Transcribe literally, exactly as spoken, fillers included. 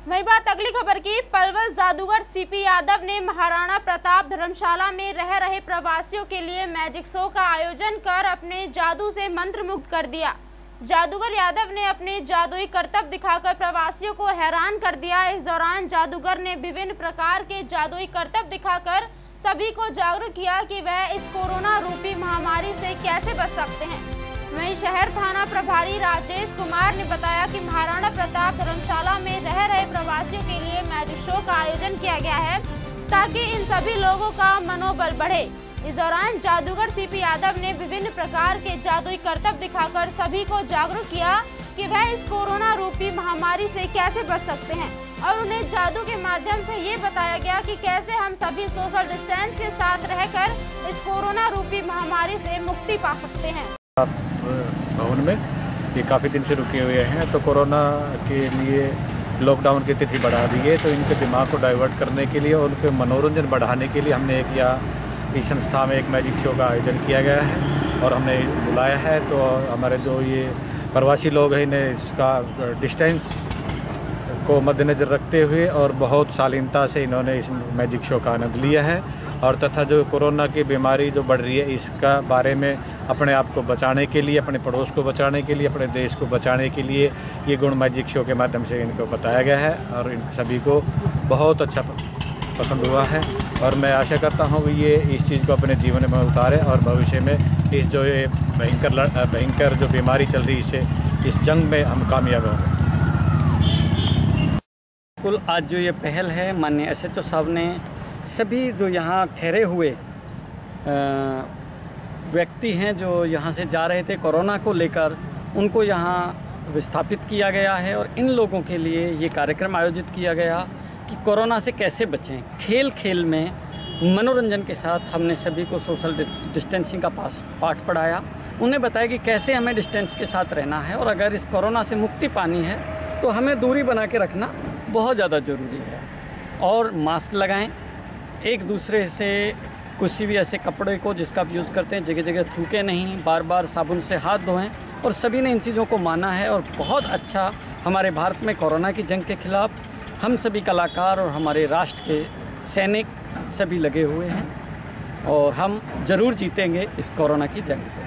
वही बात अगली खबर की। पलवल जादूगर सीपी यादव ने महाराणा प्रताप धर्मशाला में रह रहे प्रवासियों के लिए मैजिक शो का आयोजन कर अपने जादू से मंत्रमुग्ध कर दिया। जादूगर यादव ने अपने जादुई करतब दिखाकर प्रवासियों को हैरान कर दिया। इस दौरान जादूगर ने विभिन्न प्रकार के जादुई करतब दिखाकर सभी को जागरूक किया कि वह इस कोरोना रूपी महामारी से कैसे बच सकते हैं। वहीं शहर थाना प्रभारी राजेश कुमार ने बताया कि महाराणा प्रताप धर्मशाला में रह रहे प्रवासियों के लिए मैजिक शो का आयोजन किया गया है ताकि इन सभी लोगों का मनोबल बढ़े। इस दौरान जादूगर सीपी यादव ने विभिन्न प्रकार के जादुई करतब दिखाकर सभी को जागरूक किया कि वह इस कोरोना रूपी महामारी से कैसे बच सकते हैं और उन्हें जादू के माध्यम से ये बताया गया कि कैसे हम सभी सोशल डिस्टेंस के साथ रहकर इस कोरोना रूपी महामारी से मुक्ति पा सकते हैं। भवन में ये काफ़ी दिन से रुके हुए हैं, तो कोरोना के लिए लॉकडाउन की तिथि बढ़ा दी है, तो इनके दिमाग को डाइवर्ट करने के लिए और उनके मनोरंजन बढ़ाने के लिए हमने एक या इस संस्था में एक मैजिक शो का आयोजन किया गया है और हमने बुलाया है। तो हमारे जो ये प्रवासी लोग हैं इन्हें इसका डिस्टेंस को मद्देनज़र रखते हुए और बहुत शालीनता से इन्होंने इस मैजिक शो का आनंद लिया है और तथा जो कोरोना की बीमारी जो बढ़ रही है इसका बारे में अपने आप को बचाने के लिए, अपने पड़ोस को बचाने के लिए, अपने देश को बचाने के लिए ये गुण मैजिक शो के माध्यम से इनको बताया गया है और इन सभी को बहुत अच्छा पसंद हुआ है और मैं आशा करता हूँ कि ये इस चीज़ को अपने जीवन में उतारे और भविष्य में इस जो ये भयंकर भयंकर जो बीमारी चल रही है इसे इस जंग में हम कामयाब होंगे। कुल आज जो ये पहल है माननीय एस एच ओ साहब ने सभी जो यहाँ ठहरे हुए व्यक्ति हैं जो यहाँ से जा रहे थे कोरोना को लेकर, उनको यहाँ विस्थापित किया गया है और इन लोगों के लिए ये कार्यक्रम आयोजित किया गया कि कोरोना से कैसे बचें। खेल खेल में मनोरंजन के साथ हमने सभी को सोशल डिस्टेंसिंग का पास पाठ पढ़ाया, उन्हें बताया कि कैसे हमें डिस्टेंस के साथ रहना है और अगर इस कोरोना से मुक्ति पानी है तो हमें दूरी बना के रखना बहुत ज़्यादा ज़रूरी है और मास्क लगाएं, एक दूसरे से किसी भी ऐसे कपड़े को जिसका आप यूज़ करते हैं जगह जगह थूकें नहीं, बार बार साबुन से हाथ धोएं और सभी ने इन चीज़ों को माना है और बहुत अच्छा हमारे भारत में कोरोना की जंग के खिलाफ हम सभी कलाकार और हमारे राष्ट्र के सैनिक सभी लगे हुए हैं और हम ज़रूर जीतेंगे इस कोरोना की जंग को।